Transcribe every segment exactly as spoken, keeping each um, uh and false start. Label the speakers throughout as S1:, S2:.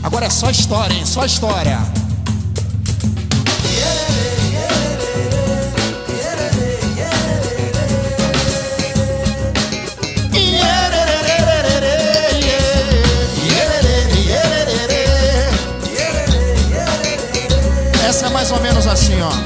S1: Agora é só história, hein? Só história. Essa é mais ou menos assim, ó.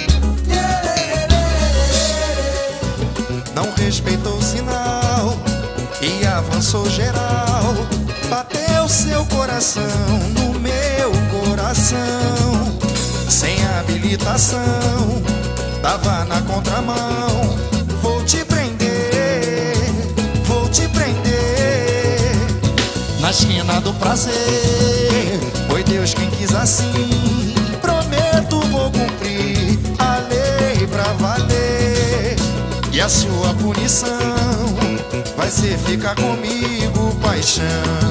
S2: Não respeitou o sinal e avançou geral. Bateu seu coração no meu coração. Sem habilitação, tava na contramão. Vou te prender, vou te prender.
S1: Na esquina do prazer,
S2: foi Deus quem quis assim. Prometo vou cumprir a lei pra valer. E a sua punição vai ser ficar comigo, paixão.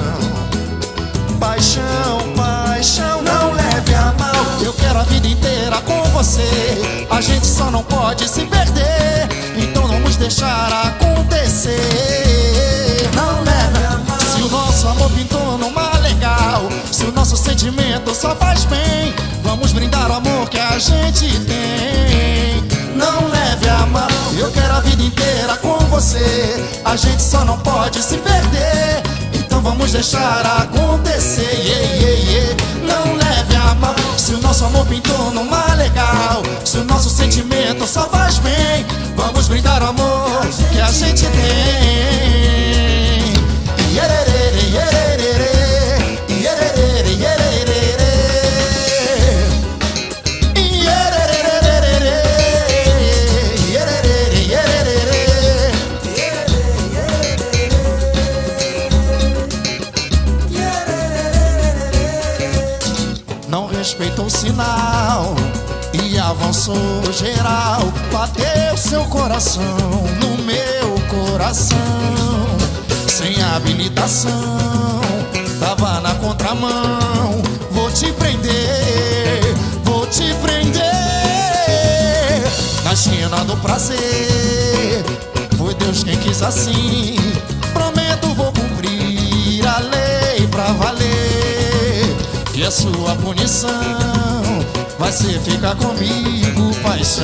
S2: Paixão, paixão, não leve a mal.
S1: Eu quero a vida inteira com você. A gente só não pode se perder. Então vamos deixar acontecer.
S2: Não leve a mal.
S1: Se o nosso amor pintou no mar legal, se o nosso sentimento só faz bem, vamos brindar o amor que a gente tem.
S2: Não leve a mal.
S1: Eu quero a vida inteira com você. A gente só não pode se perder. Então vamos deixar acontecer, yeah, yeah, yeah. Não leve a mal. Se o nosso amor pintou no mar legal, se o nosso sentimento só faz bem, vamos brindar o amor que a gente tem. Iererê, iererê, iererê, iererê. Não respeitou o sinal e avançou geral. Bateu seu coração no meu coração. Sem habilitação, tava na contramão. Vou te prender, vou te prender. Na esquina do prazer, foi Deus quem quis assim. Prometo vou cumprir a lei pra valer. E a sua punição vai ser ficar comigo, paixão.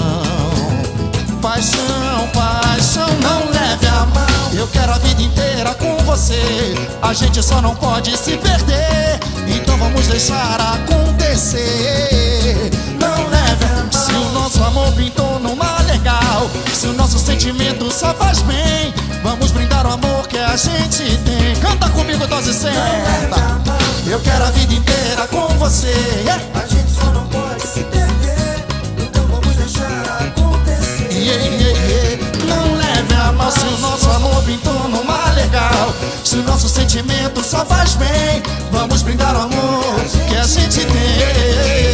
S1: Paixão, paixão, não leve a mal. Eu quero a vida inteira com você. A gente só não pode se perder. Então vamos deixar acontecer. Não leve a mal. Se o nosso amor pintou no mar legal, se o nosso sentimento só faz bem, vamos brindar o amor que a gente tem. Canta comigo, dose certa. Eu quero a vida inteira com você, yeah.
S2: A gente só não pode se perder. Então vamos deixar acontecer,
S1: yeah, yeah, yeah. Não leve a mal. Se o nosso amor pintou no mar legal, se o nosso sentimento só faz bem, vamos brindar o amor que a gente tem.